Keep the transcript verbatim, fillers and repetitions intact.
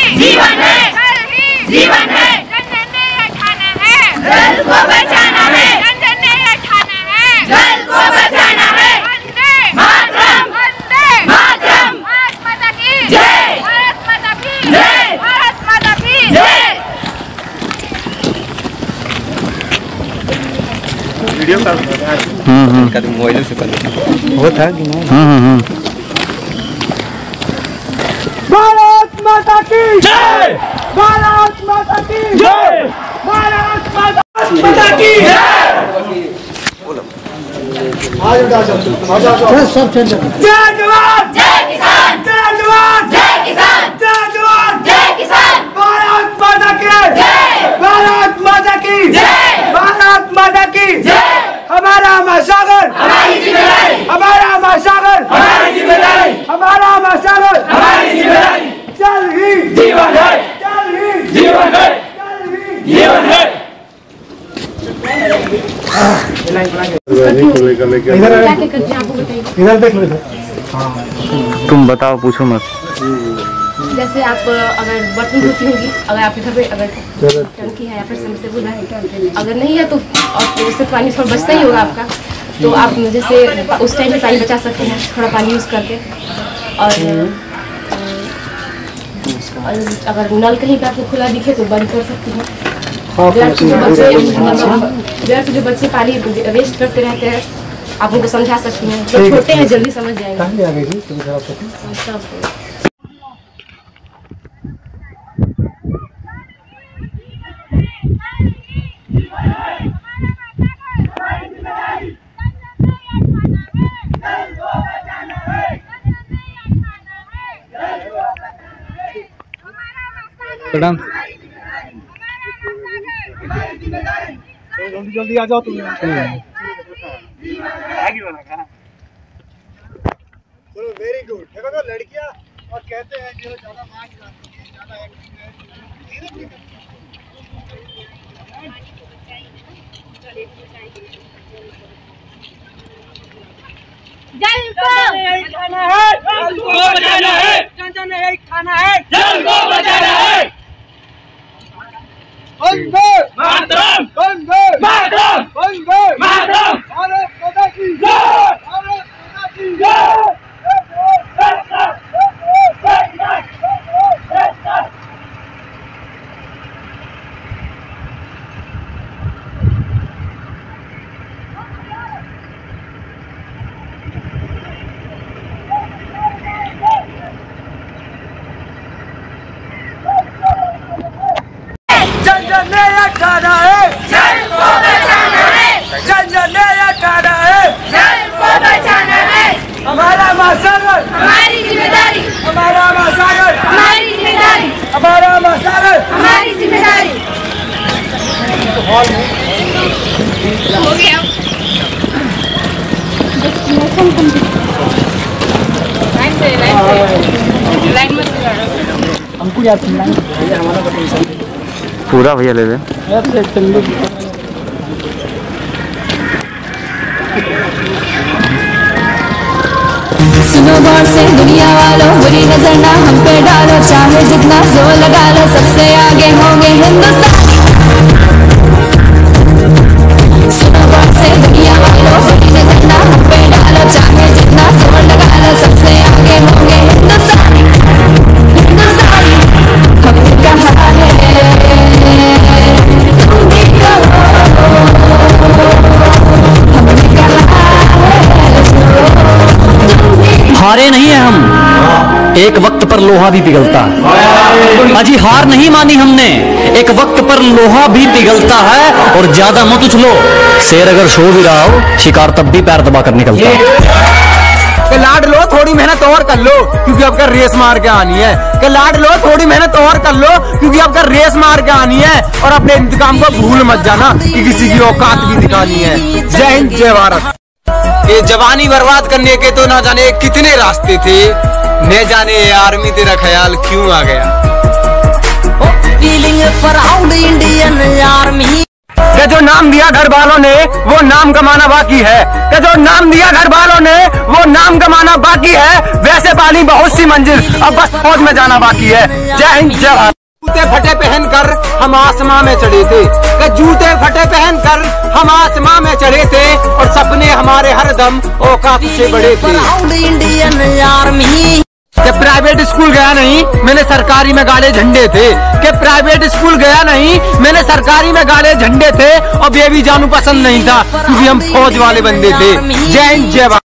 जीवन है, जल ही जीवन है, जन जन ने ये ठाना है, जल को बचाना है, जन जन ने ये ठाना है, जल को बचाना है। वंदे मातरम, वंदे मातरम, भारत माता की जय, भारत माता की जय, भारत माता की जय। वीडियो का हम्म हम्म का मोबाइल से कर होता है कि नहीं? हम्म हम्म भारत माता की जय, भारत माता की जय, भारत माता की जय। सब चल जय जवान जय किसान, जय जवान जय किसान, जय जवान जय किसान, भारत माता की जय, भारत माता की जय, भारत माता की जय। हमारा महासागर हमारी जिम्मेदारी, हमारा महासागर हमारी जिम्मेदारी, हमारा महासागर हमारी जिम्मेदारी। जल ही जीवन है, जल ही जीवन है, जल ही जीवन है। इधर देख लो। तुम बताओ, पूछो मत। जैसे आप अगर बर्तन धोती होगी, अगर आपके घर पे अगर टंकी है या फिर सबसे है, अगर नहीं है तो और उससे पानी थोड़ा बचता ही होगा आपका, तो आप जैसे उस टाइम में पानी बचा सकते हैं थोड़ा पानी यूज़ करके। और और अगर नल कहीं का आपको खुला दिखे तो बंद कर सकती हैं। व्यर्थ जो बच्चे व्यर्थ जो बच्चे पानी वेस्ट करते रहते हैं, आप उनको समझा सकती हैं। तो छोटे हैं, जल्दी समझ जाएंगे। प्रणाम। जल्दी जल्दी आ जाओ तुम। चलो वेरी गुड। देखो तो लड़कियां और कहते हैं जो ज्यादा मार्क्स ज्यादा जल को खाना है, जल को बचाना है, जन जन ने एक खाना है, जल को बचाना है। वंदे मातरम, वंदे मातरम, वंदे मातरम। भारत माता की जय, भारत माता की जय। जन जन ने ये खाना है, जल को बचाना है, जन जन ने ये खाना है, जल को बचाना है। हमारा महासागर हमारी जिम्मेदारी, हमारा महासागर हमारी जिम्मेदारी, हमारा महासागर। हमारी जिम्मेदारी। हो गया। लाइन से लाइन से लाइन मत बिगाड़ो। हमको याद करना है हमारा बटन पूरा भैया ले ले। सुनो गौर से दुनिया वालों, बुरी नजर ना हम पे डालो, चाहे जितना जोर लगा लो, सबसे आगे होंगे हिंदुस्तान। सुनो गौर से दुनिया वालों, बुरी नजर ना हम पे डालो, चाहे जितना जोर लगा लो, सबसे आगे होंगे हिंदुस्तान। हिंदुस्तान हमने कहा है, तुम भी कहो, हमने कहा है, हारे नहीं है हम, एक वक्त पर लोहा भी पिघलता है। अजी हार नहीं मानी हमने, एक वक्त पर लोहा भी पिघलता है। और ज्यादा मत उछलो, शेर अगर सो भी रहा हो, शिकार तब भी पैर दबा कर निकलता है। कि लाड लो, थोड़ी मेहनत और कर लो, क्योंकि आपका रेस मार के आनी है। कि लाड लो, थोड़ी मेहनत और कर लो, क्योंकि आपका रेस मार के आनी है। और अपने इंतकाम को भूल मत जाना कि किसी की औकात भी दिखानी है। जय हिंद, जय भारत। ये जवानी बर्बाद करने के तो ना जाने कितने रास्ते थे, न जाने आर्मी तेरा ख्याल क्यों आ गया। Feeling proud Indian army. जो नाम दिया घर वालों ने वो नाम कमाना बाकी है, कि जो नाम दिया घर वालों ने वो नाम कमाना बाकी है। वैसे पाली बहुत सी मंजिल, अब बस फौज में जाना बाकी है। जय हिंद जय भारत। जूते फटे पहनकर हम आसमां में चढ़े थे, कि जूते फटे पहनकर हम आसमां में चढ़े थे, और सपने हमारे हरदम औकात से बड़े थे। इंडियन आर्मी कि प्राइवेट स्कूल गया नहीं, मैंने सरकारी में गाड़े झंडे थे, कि प्राइवेट स्कूल गया नहीं, मैंने सरकारी में गाड़े झंडे थे, और बेबी जानू पसंद नहीं था क्योंकि हम फौज वाले बंदे थे। जय हिंद जय भारत।